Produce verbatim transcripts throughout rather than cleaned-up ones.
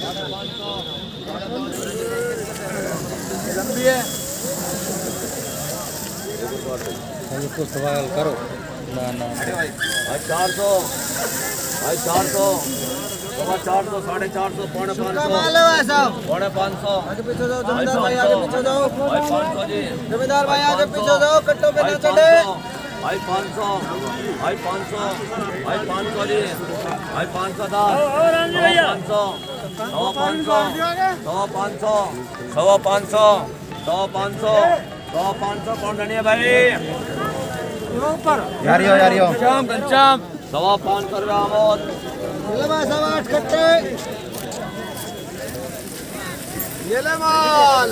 लंबी है कुछ सवाल करो ना ना भाई चार सौ भाई चार सौ सवा चार सौ साढ़े चार सौ पौने पाँच सौ पौने पाँच सौ आगे पीछे जाओ जमींदार भाई आगे पीछे जाओ भाई पाँच सौ जी जमींदार भाई आगे पीछे जाओ कट्टों पे ना चढ़े भाई पाँच सौ भाई पाँच सौ भाई पाँच सौ जी भाई पाँच सौ दस पाँच सौ सवा पाँच सौ सवा पाँच सौ सवा पाँच सौ सवा पाँच सौ सवा पाँच सौ कौन है भाई यारियो यारियो घनश्याम घनश्याम सवा पाँच सौ रुपया आमोद ये ले सवा आठ कट्टे ये ले माल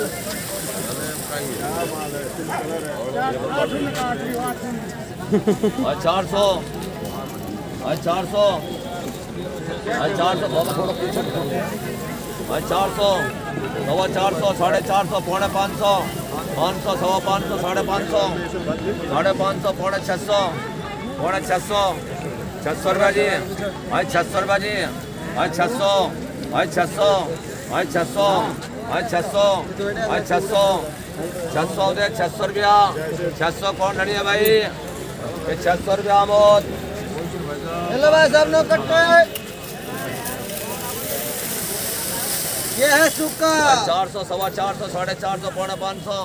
चार सौ चार सौ चार सौ थोड़ा पीछे चार सौ सवा चार सौ साढ़े चार सौ पौने पाँच सौ पाँच सौ सवा पाँच सौ साढ़े पाँच सौ साढ़े पाँच सौ पौने छः सौ पौने छः सौ छः सौ रुपया जी भाई छः सौ रुपया जी भाई छः सौ भाई छः सौ भाई छः सौ भाई छः सौ भाई छः सौ छः सौ दे छः सौ रुपया छः सौ कौन लड़ी है भाई ये छः सौ रुपया आमोद ये ले भाई सब नो कट्टे ये है सूखा चार सौ सवा चार सौ साढ़े चार सौ पौने पाँच सौ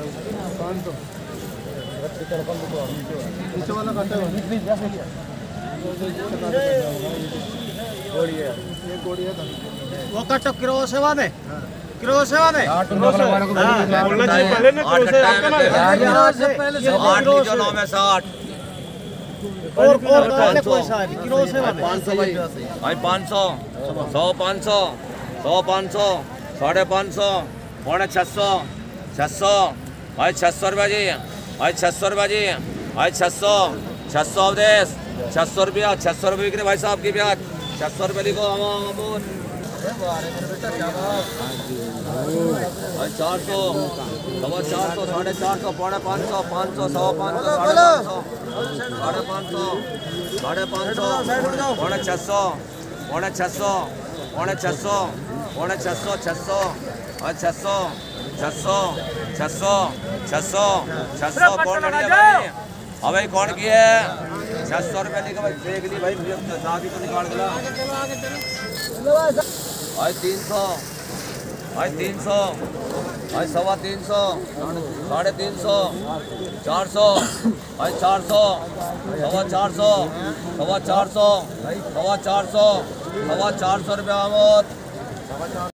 वो कट्टो किरो सेवा दे किरो सेवा दे आठ लीजिए नौ में साठ और और कोई साहब किरो सेवा दे पाँच सौ भाई भाई पाँच सौ सौ पाँच सौ सौ पाँच सौ साढ़े पाँच सौ पौने छः सौ छः सौ भाई छः सौ रुपया जी भाई छः सौ रुपया जी भाई छः सौ छः सौ अवदेश छः सौ रुपया छः सौ रुपये बिक्री भाई साहब की ब्याज छः सौ रुपये लिखो अमूल भाई चार सौ सवा चार सौ साढ़े चार सौ पौने पाँच सौ पाँच सौ सवा पाँच सौ साढ़े पाँच सौ साढ़े पाँच सौ पौने छः सौ पौने छः सौ पौने छः सौ पौने छः सौ छः सौ और छः सौ छः सौ छः सौ छः सौ छः सौ कौन लड़ी है भाई हाँ भाई कौन की है छः सौ रुपये लिखा भाई देख ली भाई मुझे दादी को निकाल दिला भाई तीन सौ भाई तीन सौ भाई सवा तीन सौ साढ़े तीन सौ चार सौ भाई चार सौ सवा चार सौ सवा चार सौ सवा चार सौ सवा चार सौ रुपया आमोद